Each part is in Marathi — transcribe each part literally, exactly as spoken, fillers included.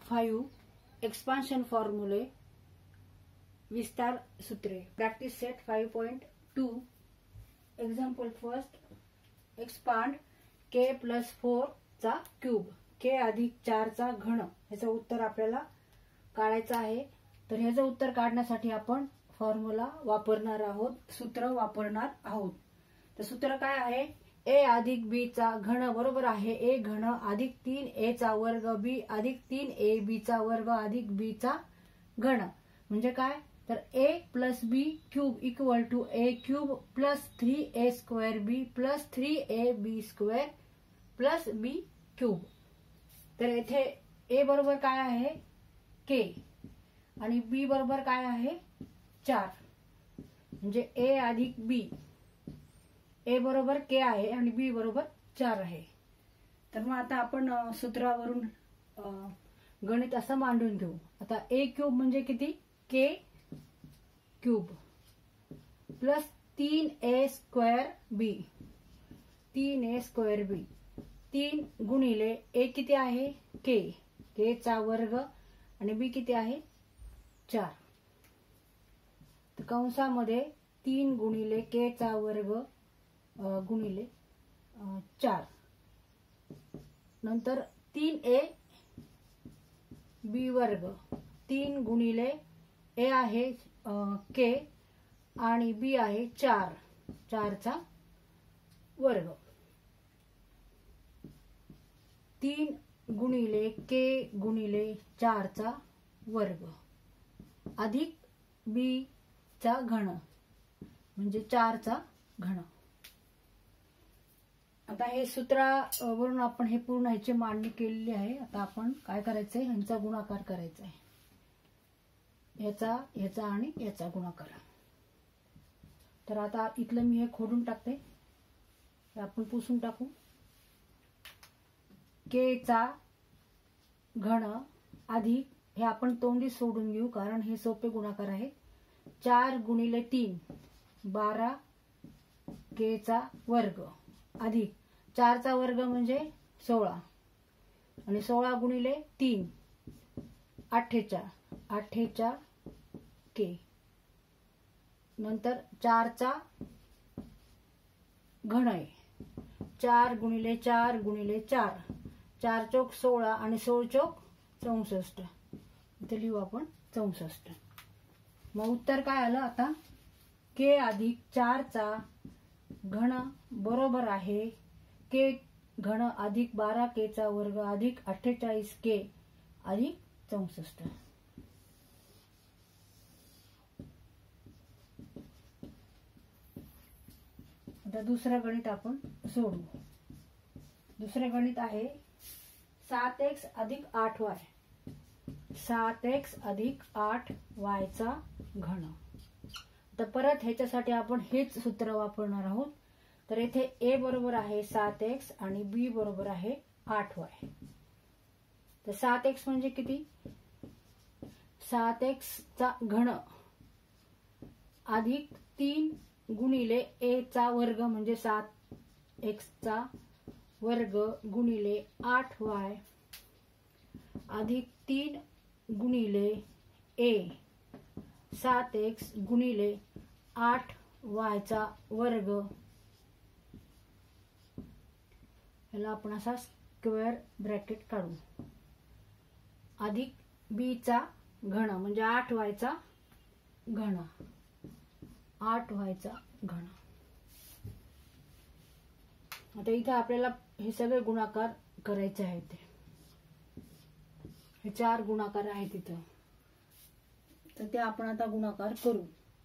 फाइव एक्सपान्शन फॉर्म्युले विस्तार सूत्रे practice set five point two example first expand k plus four चा क्यूब के अधिक चार चा घन ह्याचं उत्तर आपल्याला काढायचं आहे। तर ह्याचं उत्तर काढण्यासाठी आपण फॉर्म्युला वापरणार आहोत, सूत्र वापरणार आहोत। तर सूत्र काय आहे, ए अधिक बी चा घन बरोबर आहे ए घन अधिक तीन ए चा वर्ग बी अधिक तीन ए बी चा वर्ग अधिक बी चा घन म्हणजे काय, तर A plus B cube equal to A cube plus three A square B plus three A B square plus B cube. तर इथे ए बरोबर काय आहे के आणि बी बरोबर काय आहे चार, म्हणजे ए अधिक बी, ए बरोबर के आहे आणि बी बरोबर चार आहे। तर मग आता आपण सूत्रावरून गणित असं मांडून घेऊ। आता ए क्यूब म्हणजे किती, के क्यूब प्लस तीन ए स्क्वेअर बी, तीन ए स्क्वेअर बी, तीन गुणिले ए किती आहे के, के चा वर्ग आणि बी किती आहे चार। तर कंसामध्ये तीन गुणिले के चा वर्ग गुणिले चार, नंतर तीन ए बी वर्ग, तीन गुणिले ए आहे के आणि बी आहे चार, चारचा वर्ग, तीन गुणिले के गुणिले चारचा वर्ग अधिक बी चा घन म्हणजे चारचा घन। आता हे सूत्रावरून आपण हे पूर्ण ह्याची मांडणी केलेली आहे। आता आपण काय करायचंय, ह्यांचा गुणाकार करायचा आहे, ह्याचा ह्याचा आणि याचा गुणाकार। तर आता इथलं मी हे खोडून टाकते, हे आपण पुसून टाकू। के चा घन अधिक, हे आपण तोंडी सोडून घेऊ कारण हे सोपे गुणाकार आहे, चार गुणिले तीन बारा के चा वर्ग अधिक चारचा वर्ग म्हणजे सोळा आणि सोळा गुणिले तीन अठ्ठेचाळ, अठ्ठेचाळ के, नंतर चारचा घन आहे, चार गुणिले चार गुणिले चार, चार चौक सोळा आणि सोळ चौक चौसष्ट, इथे लिहू आपण चौसष्ट। मग उत्तर काय आलं आता, के अधिक चार चा घन बरोबर आहे के घन अधिक बारा के चा वर्ग अधिक अठ्ठेचाळीस के अधिक चौसष्ट। आता दुसरं गणित आपण सोडवू। दुसरे गणित आहे सात एक्स अधिक आठ वाय, सात एक्स अधिक आठ वाय चा घन। तर परत ह्याच्यासाठी आपण हेच सूत्र वापरणार आहोत। तर इथे ए बरोबर आहे सात एक्स आणि बी बरोबर आहे आठ वाय। तर सात एक्स म्हणजे किती, सात एक्स चा घन अधिक तीन गुणिले ए चा वर्ग म्हणजे सात एक्स चा वर्ग गुणिले आठ वाय अधिक तीन गुणिले ए सात एक्स गुणिले आठ वाय चा वर्ग, याला आपण असा स्क्वेअर ब्रॅकेट काढू, अधिक बी चा घन म्हणजे आठ वाय चा घन, आठ वाय चा घन। आता इथे आपल्याला हे सगळे गुणाकार करायचे आहेत, हे चार गुणाकार आहेत इथं, तर ते आपण आता गुणाकार करू।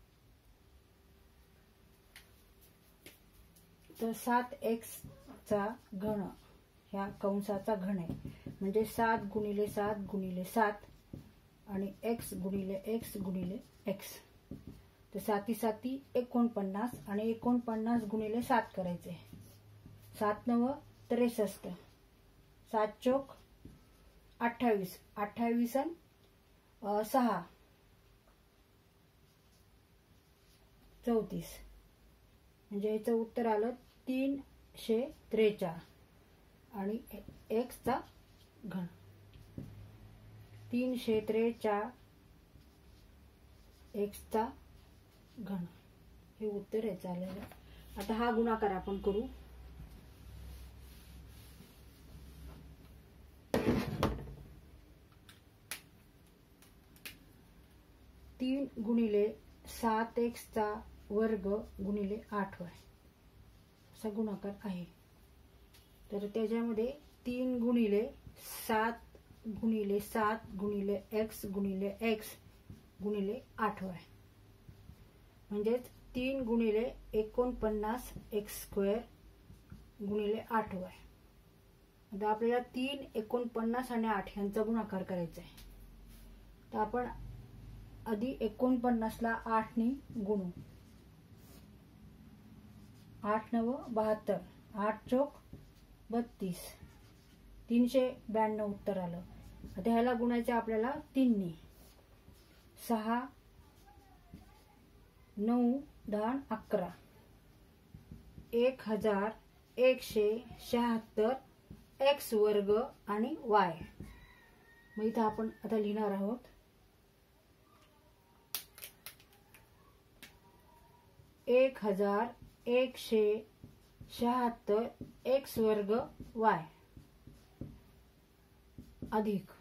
तर सात एक्स चा घन ह्या कंसाचा घन आहे म्हणजे सात गुणिले सात गुणिले सात आणि एक्स गुणिले एक्स गुणिले एक्स, तर साती साती एकोणपन्नास आणि एकोणपन्नास गुणिले सात करायचे, सात नव त्रेसष्ट, सात चौक अठ्ठावीस, अठ्ठावीस सहा चौतीस, म्हणजे याचं उत्तर आलं तीनशे त्रेचाळ आणि एक्स चा घन। तीनशे त्रेचाळीस एक्सचा घन हे उत्तर आहे. चालेल. आता हा गुणाकार आपण करू. तीन गुणिले सात एक्सचा वर्ग गुणिले आठ वाय असा गुणाकार आहे. तर त्याच्यामध्ये तीन गुणिले सात गुणिले सात गुणिले एक्स गुणिले एक्स गुणिले आठ वाय म्हणजेच तीन गुणिले एकोणपन्नास एक्स स्क्वेअर गुणिले आठ वाय. आता आपल्याला तीन एकोणपन्नास आणि आठ यांचा गुणाकार करायचा आहे. तर आपण आधी एकोणपन्नासला आठने गुणू. आठ नव बहात्तर, आठ चौक बत्तीस, तीनशे ब्याण्णव उत्तर आलं. आता ह्याला गुणायचं आपल्याला तीनने. सहा नऊ दहा अकरा, एक हजार एकशे शहात्तर एक्स वर्ग आणि वाय. मग इथं आपण आता लिहिणार आहोत एक हजार एकशे शहात्तर एक्स वर्ग वाय अधिक.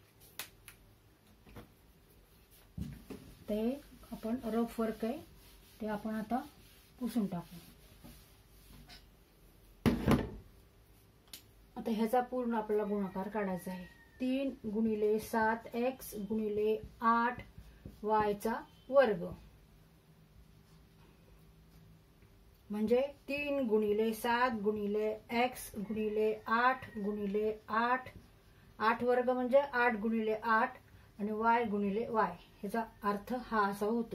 ते आपण रफ फरक आहे ते आपण आता पुसून टाकू. आता ह्याचा पूर्ण आपल्याला गुणाकार काढायचा आहे. तीन गुणिले सात एक्स गुणिले आठ वायचा वर्ग म्हणजे तीन गुणिले सात गुणिले एक्स गुणिले आठ गुणिले आठ, आठ वर्ग म्हणजे आठ गुणिले आठ आणि वाय गुणिले वाय. ह्याचा अर्थ हा असा होतो.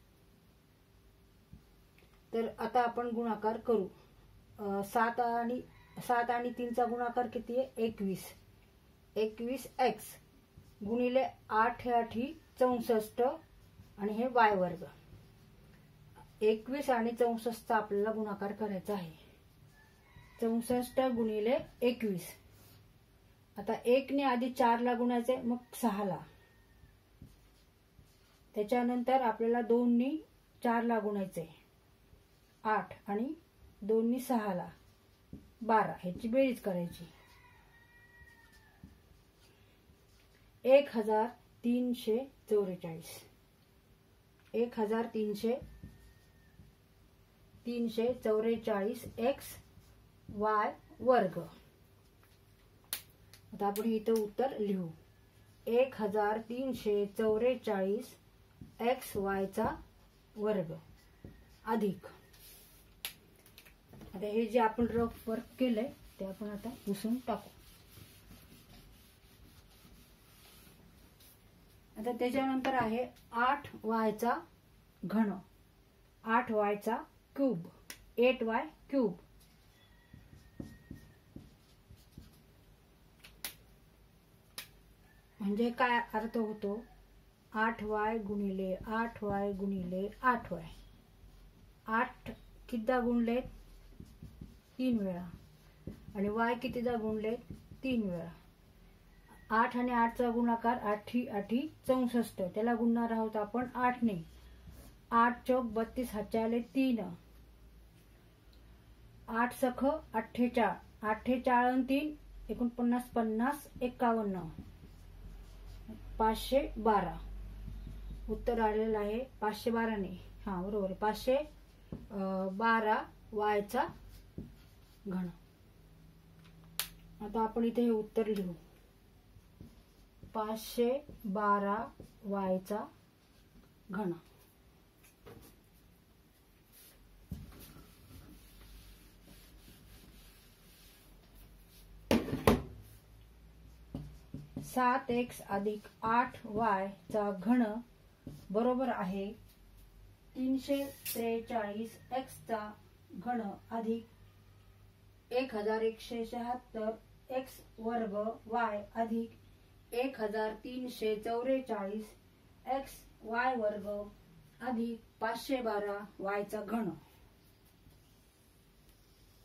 तर आता आपण गुणाकार करू. सात आणि सात आणि तीनचा गुणाकार किती आहे? एकवीस. एकवीस एक्स गुणिले आठ हे आठी चौसष्ट आणि हे वाय वर्ग. एकवीस आणि चौसष्टचा आपल्याला गुणाकार करायचा आहे. चौसष्ट गुणिले एकवीस. आता एकने आधी चारला गुणायचे मग सहाला. त्याच्यानंतर आपल्याला दोननी चारला गुणायचे आठ आणि दोननी सहाला बारा. ह्याची बेरीज करायची. एक हजार तीनशे चौवेचाळीस. एक हजार तीनशे तीनशे चौवेचाळीस एक्स वाय वर्ग. आता आपण इथं उत्तर लिहू. एक हजार तीनशे चौवेचाळीस एक्स वायचा वर्ग अधिक. आता हे जे आपण रफ वर्क केलंय ते आपण आता पुसून टाकू. आता त्याच्यानंतर आहे आठ वायचा घन. आठ वायचा क्यूब. Eight y cube. म्हणजे काय अर्थ होतो? आठ वाय गुणिले आठ वाय गुणिले आठ वाय. आठ कितीदा गुणले? तीन वेळा. आणि वाय कितीदा गुणले? तीन वेळा. आठ आणि आठचा गुणाकार आठी आठी चौसष्ट. त्याला गुणणार आहोत आपण आठने. आठ चौक बत्तीस हातचे आले तीन. आठ सख अठ्ठेचाळ. अठ्ठेचाळ तीन एकोणपन्नास पन्नास एकावन्न. पाचशे बारा उत्तर आलेलं आहे. पाचशे बारा ने हा बरोबर पाचशे बारा वायचा घन. आता आपण इथे हे उत्तर लिहू. पाचशे बारा वायचा घन. सात एक्स अधिक आठ वाय चा घन बरोबर आहे तीनशे त्रेचाळीस एक्स चा घन अधिक एक हजार एकशे शहात्तर एक्स वर्ग वाय अधिक एक हजार तीनशे चौवेचाळीस एक्स वाय वर्ग अधिक पाचशे बारा वाय चा घन.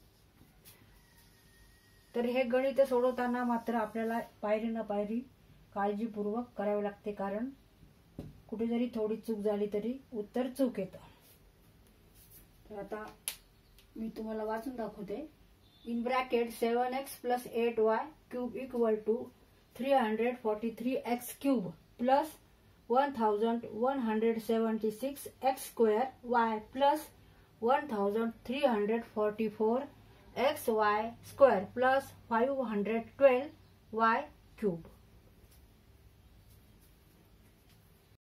तर हे गणित सोडवताना मात्र आपल्याला पायरी न पायरी काळजीपूर्वक करावे लागते, कारण कुठे जरी थोडी चूक झाली तरी उत्तर चूक येतं. तर आता मी तुम्हाला वाचून दाखवते. In bracket seven x plus eight y cube equal to three hundred forty three x cube plus one thousand one hundred seventy six x square y plus one thousand three hundred forty four x y square plus five hundred twelve y cube.